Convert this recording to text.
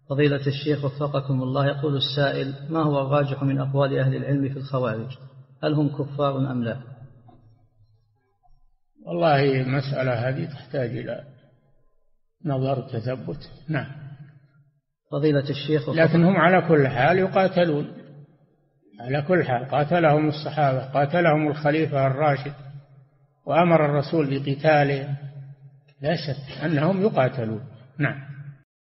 فضيلة الشيخ وفقكم الله، يقول السائل: ما هو الراجح من أقوال أهل العلم في الخوارج؟ هل هم كفار أم لا؟ والله المسألة هذه تحتاج إلى نظر تثبت. نعم. فضيلة الشيخ لكن هم على كل حال يقاتلون، على كل حال قاتلهم الصحابة، قاتلهم الخليفة الراشد، وأمر الرسول بقتالهم، لا شك أنهم يقاتلون. نعم.